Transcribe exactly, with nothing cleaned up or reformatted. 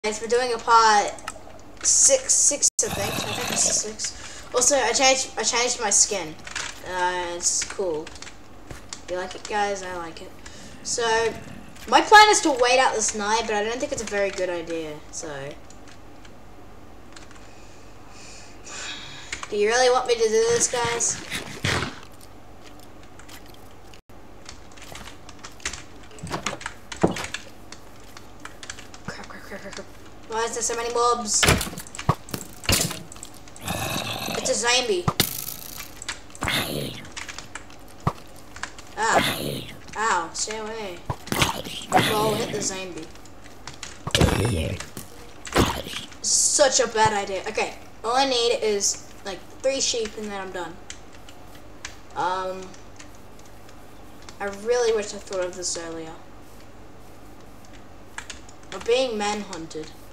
We're doing a part six, six I think. I think it's six. Also, I changed, I changed my skin. Uh, it's cool. You like it, guys? I like it. So, my plan is to wait out this night, but I don't think it's a very good idea. So, do you really want me to do this, guys? Why is there so many mobs? It's a zombie. Ah. Ow, stay away. Well, hit the zombie. Such a bad idea. Okay, all I need is like three sheep and then I'm done. Um, I really wish I thought of this earlier. We're being manhunted.